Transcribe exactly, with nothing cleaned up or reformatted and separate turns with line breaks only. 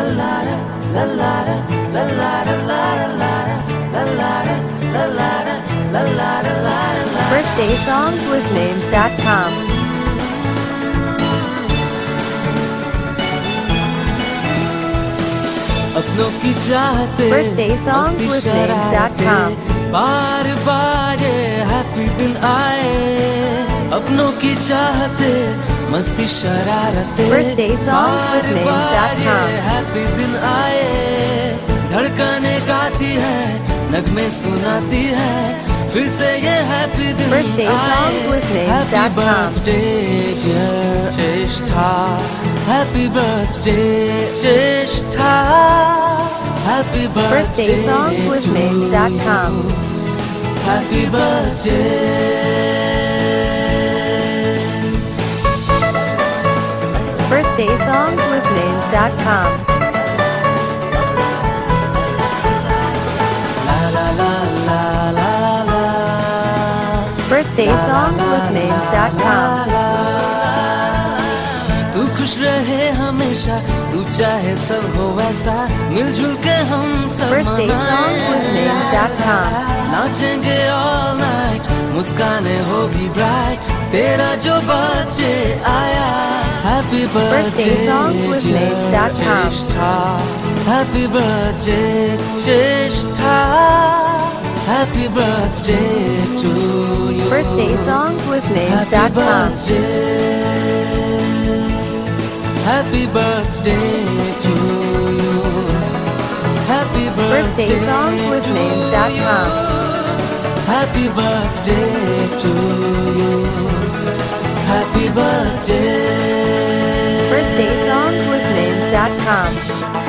birthday songs with names dot com.
अपनों की चाहते
birthday songs with names dot com.
बार बार ये हैप्पी दिन आए, अपनों की चाहते मस्ती शरारते,
birthday songs with names dot com.
Happy दिन आए, धड़कने गाती है, नगमे सुनाती है, फिर से ये हैप्पी दिन
birthday songs with names dot com.
Happy birthday dear Cheshta, happy birthday Cheshta, happy
birthday songs with names dot com.
Happy birthday.
birthday songs with names dot com. birthday songs with names dot com.
तू खुश रहे हमेशा, तू चाहे सब हो वैसा, मिलजुल के हम सब
birthday songs with names dot com.
नाचेंगे all night, मुस्काने होगी bright, तेरा जो बर्थडे आया, happy
birthday songs with names dot com.
Happy birthday Cheshta, happy birthday to you,
birthday songs with names dot com.
Happy birthday to you. Happy birthday,
birthday songs with names dot com.
Happy birthday to you. Happy birthday.
birthday songs with names dot com.